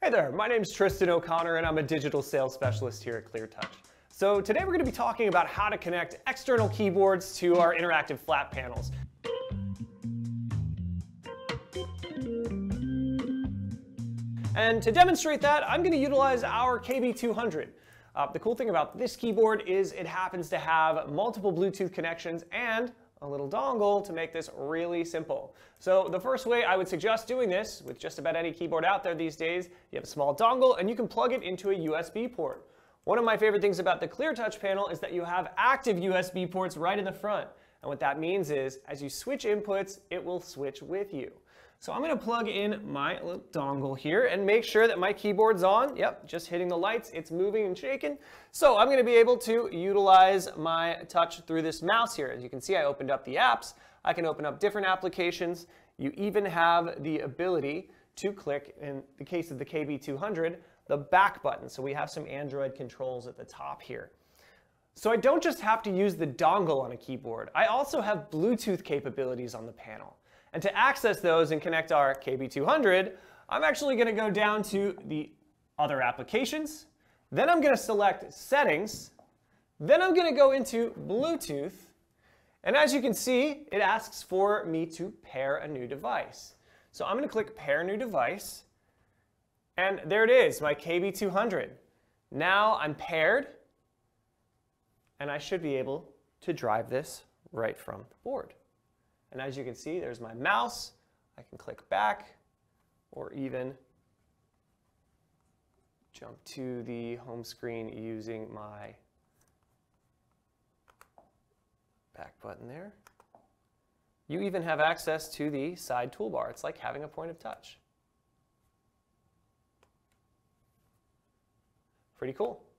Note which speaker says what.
Speaker 1: Hey there, my name is Tristan O'Connor and I'm a digital sales specialist here at ClearTouch. So today we're going to be talking about how to connect external keyboards to our interactive flat panels. And to demonstrate that, I'm going to utilize our KB200. The cool thing about this keyboard is it happens to have multiple Bluetooth connections and a little dongle to make this really simple. So the first way I would suggest doing this with just about any keyboard out there these days, you have a small dongle and you can plug it into a USB port. One of my favorite things about the ClearTouch panel is that you have active USB ports right in the front. And what that means is as you switch inputs, it will switch with you. So I'm going to plug in my little dongle here and make sure that my keyboard's on. Yep, just hitting the lights, it's moving and shaking. So I'm going to be able to utilize my touch through this mouse here. As you can see, I opened up the apps. I can open up different applications. You even have the ability to click, in the case of the KB200, the back button. So we have some Android controls at the top here. So I don't just have to use the dongle on a keyboard. I also have Bluetooth capabilities on the panel. And to access those and connect our KB200, I'm actually going to go down to the other applications. Then I'm going to select settings. Then I'm going to go into Bluetooth. And as you can see, it asks for me to pair a new device. So I'm going to click pair new device. And there it is, my KB200. Now I'm paired. And I should be able to drive this right from the board. And as you can see, there's my mouse. I can click back or even jump to the home screen using my back button there. You even have access to the side toolbar. It's like having a point of touch. Pretty cool.